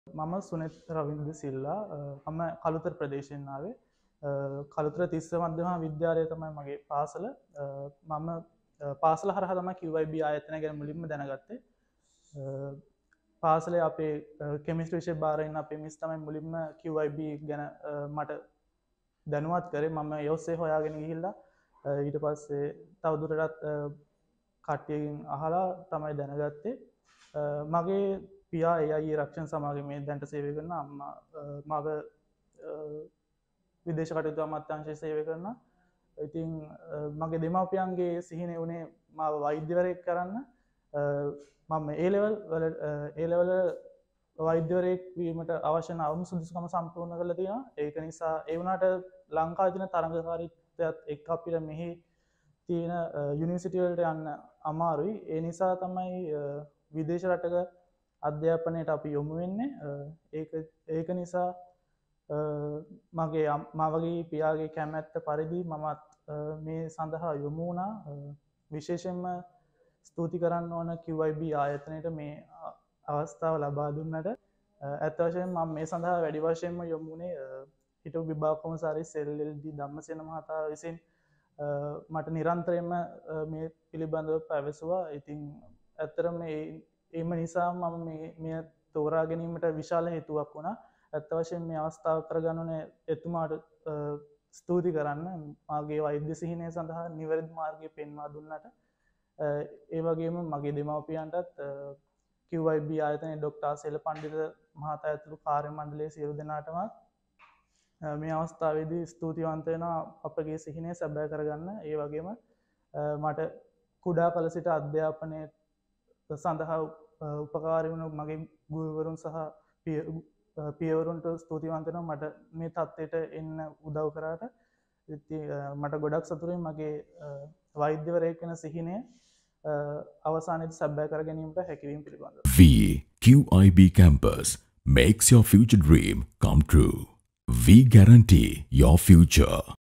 මම සුනෙත් රවින්දු සිල්ලා මම කළුතර ප්‍රදේශයෙන් ආවේ කළුතර තිස්ස මධ්‍යම විද්‍යාලය තමයි මගේ පාසල මම පාසල හරහා තමයි QIB ආයතනය ගැන මුලින්ම දැනගත්තේ පාසලේ අපේ කෙමිස්ට්‍රි විෂය බාරගෙන අපේ මිස් තමයි මුලින්ම QIB ගැන මට දැනුවත් කරේ මම ඒ ඔස්සේ හොයාගෙන ගිහිල්ලා ඊට පස්සේ තවදුරටත් කට්ටියකින් අහලා තමයි දැනගත්තේ මගේ පියා එයි රක්ෂණ සමාගමේ දැනට සේවය කරන අම්මා මව විදේශ කටයුතු අමාත්‍යාංශයේ සේවය කරන. ඉතින් මගේ දෙමාපියන්ගේ සිහිනේ උනේ මාව වෛද්‍යවරයෙක් කරන්න. මම ඒ ලෙවල් වෛද්‍යවරයෙක් වීමට අවශ්‍ය අවම සුදුසුකම සම්පූර්ණ කරලා තියෙනවා. ඒක නිසා ඒ වුණාට ලංකාවේ තියෙන තරඟකාරීත්වයත් එක්ක අපිට මෙහි තියෙන යුනිවර්සිටි වලට යන්න අමාරුයි. ඒ නිසා තමයි විදේශ රටක අධ්‍යාපනයට අපි යොමු වෙන්නේ. ඒක නිසා මගේ පියාගේ කැමැත්ත පරිදි මමත් මේ සඳහා යොමු වුණා. විශේෂයෙන්ම ස්තුති කරන්න ඕන QIB ආයතනයට මේ අවස්ථාව ලබා දුන්නට. ඇත්ත වශයෙන්ම මම මේ සඳහා වැඩි වශයෙන්ම යොමු වුණේ හිටපු විභාග කොමසාරිස් SLLD ධම්මසේන මහතා විසින් මට නිරන්තරයෙන්ම මේ පිළිබඳව පැවසුවා. ඉතින් ඇත්තටම ඒම නිසා මම මේ තෝරා ගැනීමට විශාල හේතුවක් වුණා. ඇත්ත වශයෙන් මේ අවස්ථාව කරගන්න ඕනේ එතුමාට ස්තුති කරන්න. මාගේ වෛද්‍ය සිහිනය සඳහා නිවැරදි මාර්ගය පෙන්වා දුන්නට. ඒ වගේම මගේ දෙමව්පියන්ටත් QIB ආයතනයේ ඩොක්ටර් සෙල පණ්ඩිත මහතා ඇතුළු කාර්ය මණ්ඩලයේ සියලු දෙනාටම මේ අවස්ථාවේදී ස්තුතිවන්ත වෙනවා අපගේ සිහිනය සැබෑ කරගන්න. ඒ වගේම මට කුඩා කල සිට අධ්‍යාපනයේ සඳහා උපකාරී වුණු මගේ ගුරුවරුන් සහ පියවරුන්ට ස්තුතිවන්ත වෙනවා මට මේ තත්ත්වයට එන්න උදව් කරාට. මට ගොඩක් සතුටුයි මගේ වෛද්‍යවරයෙක් වෙන සිහිනය අවසානයේදී සැබෑ කර ගැනීමට හැකියවීම පිළිබඳව. QIB campus makes your future dream come true. We guarantee your future.